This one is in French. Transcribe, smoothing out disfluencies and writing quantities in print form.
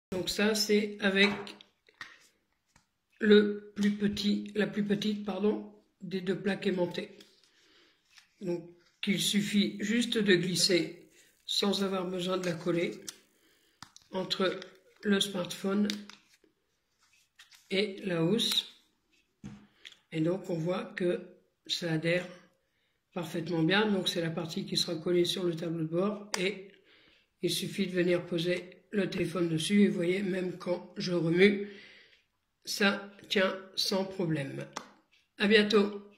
Donc ça, c'est avec la plus petite des deux plaques aimantées. Donc il suffit juste de glisser sans avoir besoin de la coller entre le smartphone et la housse. Et donc on voit que ça adhère parfaitement bien. Donc c'est la partie qui sera collée sur le tableau de bord et il suffit de venir poser le téléphone dessus et vous voyez, même quand je remue, ça tient sans problème. À bientôt.